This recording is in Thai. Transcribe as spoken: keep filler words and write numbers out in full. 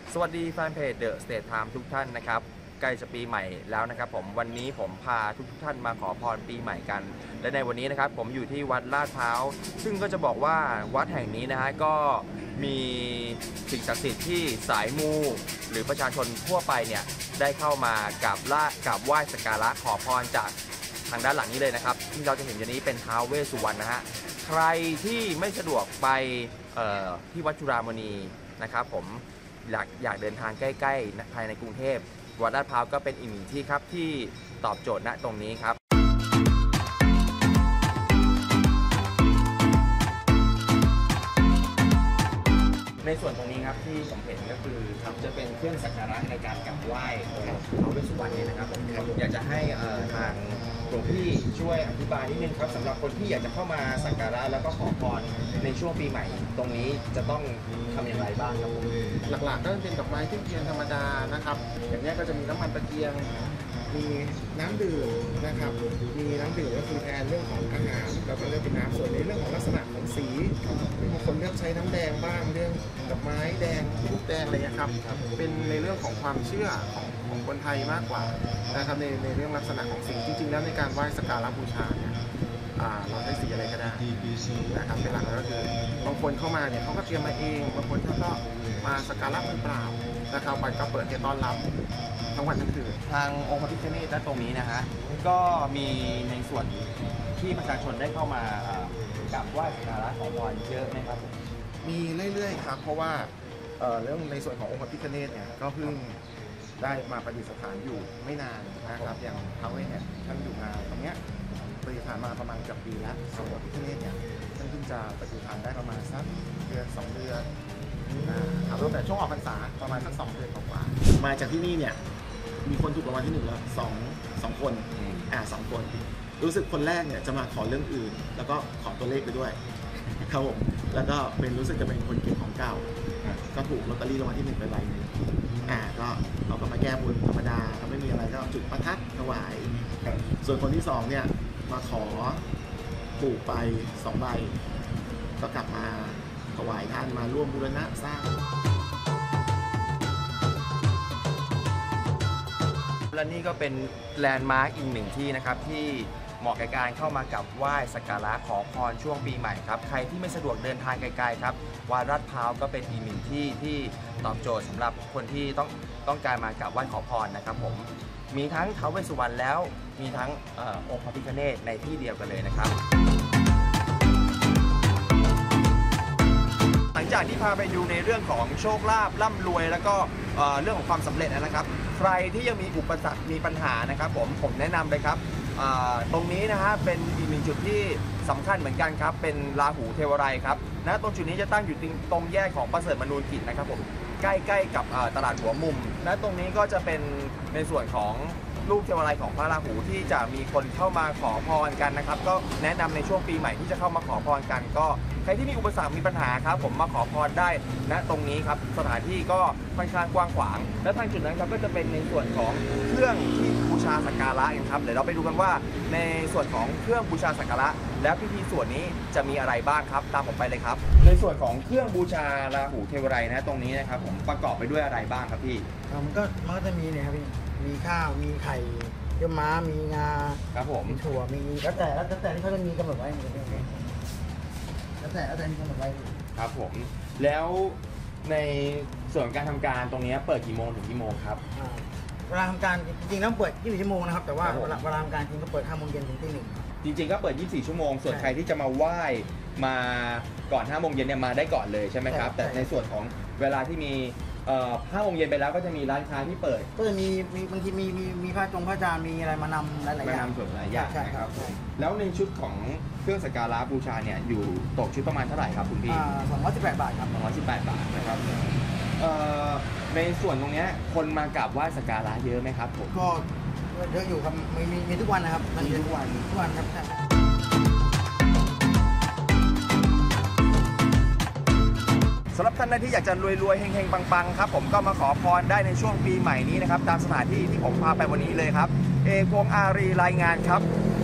สวัสดีแฟนเพจ The State Time ทุกท่านนะครับใกล้จะปีใหม่แล้วนะครับผมวันนี้ผมพาทุกท่านมาขอพรปีใหม่กันและในวันนี้นะครับผมอยู่ที่วัดลาดพร้าวซึ่งก็จะบอกว่าวัดแห่งนี้นะฮะก็มีสิ่งศักดิ์สิทธิ์ที่สายมูหรือประชาชนทั่วไปเนี่ยได้เข้ามากราบลากราบไหว้สักการะขอพรจากทางด้านหลังนี้เลยนะครับที่เราจะเห็นอยู่นี้เป็นท้าวเวสสุวรรณนะฮะใครที่ไม่สะดวกไปที่วัดจุฬามณีนะครับผมอยากอยากเดินทางใกล้ๆภายในกรุงเทพวัดลาดพร้าวก็เป็นอีกหนึ่งที่ครับที่ตอบโจทย์ณตรงนี้ครับในส่วนตรงนี้ครับที่ผมเห็นก็คือจะเป็นเครื่องสักการะในการกราบไหว้องค์ท้าวเวสสุวรรณเนี่ยนะครับผมอยากจะให้ทางหลวงพี่ช่วยอธิบายนิดนึงครับสำหรับคนที่อยากจะเข้ามาสักการะแล้วก็ขอพรในช่วงปีใหม่ตรงนี้จะต้องทำอย่างไรบ้างครับผมหลักๆก็เป็นดอกไม้ที่เทียนธรรมดานะครับอย่างนี้ก็จะมีน้ำมันตะเกียงมีน้ำดื่มนะครับมีน้ำดื่มก็คือแทนเรื่องของอาหารแล้วก็เลือกเป็นน้ำส่วนในเรื่องของลักษณะของสีบางคนเลือกใช้น้ำแดงบ้างเรื่องดอกไม้แดงลูกแดงอะไรเงี้ยครับเป็นในเรื่องของความเชื่อของของคนไทยมากกว่านะครับในในเรื่องลักษณะของสีจริงๆแล้วในการไหว้สักการะบูชาเนี่ยเราใช้สีอะไรก็ได้นะครับเป็นหลักแล้วก็คือบางคนเข้ามาเนี่ยเขาก็เตรียมมาเองบางคนเขาก็มาสักการะมือเปล่านะครับไปก็เปิดให้ต้อนรับทั้งวันทั้งคืนทางองค์พระพิฆเนศและตรงนี้นะฮะก็มีในส่วนที่ประชาชนได้เข้ามากราบไหว้สักการะขอพรเยอะไหมครับมีเรื่อยๆครับเพราะว่าเรื่องในส่วนขององค์พระพิฆเนศเนี่ยก็เพิ่งได้มาประดิษฐานอยู่ไม่นานนะครับอย่างท้าวเวสเนี่ยท่านอยู่มาตรงเนี้ยประดิษฐานมาประมาณเกือบปีแล้วส่วนพระพิฆเนศเนี่ยท่านเพิ่งจะประดิษฐานได้ประมาณสักเดือนสองเดือนครับตั้งแต่ช่วงออกพรรษาประมาณสักสองเดือนกว่ามาจากที่นี่เนี่ยมีคนถูกรางวัลที่หนึ่งแล้วสองสองคนอ่าสองคนรู้สึกคนแรกเนี่ยจะมาขอเรื่องอื่นแล้วก็ขอตัวเลขไปด้วยครับผมแล้วก็เป็นรู้สึกจะเป็นคนเก็บของเก่าก็ถูกลอตเตอรี่รางวัลที่หนึ่งไปใบนึงอ่าก็เราก็มาแก้บนธรรมดาก็ไม่มีอะไรก็จุดประทัดถวายส่วนคนที่สองเนี่ยมาขอปลูกไปสองใบก็กลับมาถวายท่านมาร่วมบูรณะสร้างและนี่ก็เป็นแลนด์มาร์กอีกหนึ่งที่นะครับที่เหมาะกับการเข้ามากับไหว้สักการะขอพรช่วงปีใหม่ครับใครที่ไม่สะดวกเดินทางไกลๆครับวัดลาดพร้าวก็เป็นอีกหนึ่งที่ที่ตอบโจทย์สำหรับคนที่ต้องต้องการมากราบไหว้ขอพรนะครับผมมีทั้งท้าวเวสสุวรรณแล้วมีทั้งอองค์พระพิฆเนศในที่เดียวกันเลยนะครับหลังจากที่พาไปดูในเรื่องของโชคลาภร่ำรวยแล้วก็เรื่องของความสำเร็จนะครับใครที่ยังมีอุปสรรคมีปัญหานะครับผมผมแนะนำเลยครับตรงนี้นะฮะเป็นอีกหนึ่งจุดที่สำคัญเหมือนกันครับเป็นราหูเทวไรครับนะตรงจุดนี้จะตั้งอยู่ตรงแยกของประเสริฐมนูญกิจนะครับผมใกล้ๆกับตลาดหัวมุมและตรงนี้ก็จะเป็นในส่วนของรูปเทวไรของพระราหูที่จะมีคนเข้ามาขอพรกันนะครับก็แนะนำในช่วงปีใหม่ที่จะเข้ามาขอพรกันก็ใครที่มีอุปสรรคมีปัญหาครับผมมาขอพรได้นะตรงนี้ครับสถานที่ก็ค่อนข้างกว้างขวางและทางจุดนั้นครับก็จะเป็นในส่วนของเครื่องที่บูชาสักการะครับเดี๋ยวเราไปดูกันว่าในส่วนของเครื่องบูชาสักการะและพิธีส่วนนี้จะมีอะไรบ้างครับตามผมไปเลยครับในส่วนของเครื่องบูชาราหูเทวไรนะตรงนี้นะครับผมประกอบไปด้วยอะไรบ้างครับพี่มันก็มันก็จะมีเนี่ยครับพี่มีข้าวมีไข่เยื่อม้ามีงาครับผมมีถั่วมีแล้วแต่แล้วแต่ที่เขาจะมีกำหนดไว้แล้วแต่แล้วแต่ที่กำหนดไว้ครับผมแล้วในส่วนการทำการตรงนี้เปิดกี่โมงถึงกี่โมงครับเวลาทำการจริงๆต้องเปิดยี่สิบสี่ชั่วโมงนะครับแต่ว่าเวลาเวลาทำการจริงก็เปิดห้าโมงเย็นถึงตีหนึ่งจริงๆก็เปิดยี่สิบสี่ชั่วโมงส่วนใครที่จะมาไหว้มาก่อนห้าโมงเย็นเนี่ยมาได้ก่อนเลยใช่ไหมครับแต่ในส่วนของเวลาที่มีห้าโมงเย็นไปแล้วก็จะมีร้านค้าที่เปิดก็จะมีมีบางทีมีมีมีผ้าจงผ้าจามีอะไรมานำหลายๆอย่างมานำส่วนหลายอย่างนะครับแล้วในชุดของเครื่องสักการะบูชาเนี่ยอยู่ตกชุดประมาณเท่าไหร่ครับคุณพี่สองร้อยสิบแปดบาทครับสองร้อยสิบแปดบาทนะครับในส่วนตรงนี้คนมากราบไหว้สักการะเยอะไหมครับผมก็เยอะอยู่ครับมีมีมีทุกวันนะครับมีทุกวันทุกวันครับสำหรับท่านใดที่อยากจะรวยๆเฮงๆปังๆครับผมก็มาขอพรได้ในช่วงปีใหม่นี้นะครับตามสถานที่ที่ผมพาไปวันนี้เลยครับเอกวงอารีรายงานครับ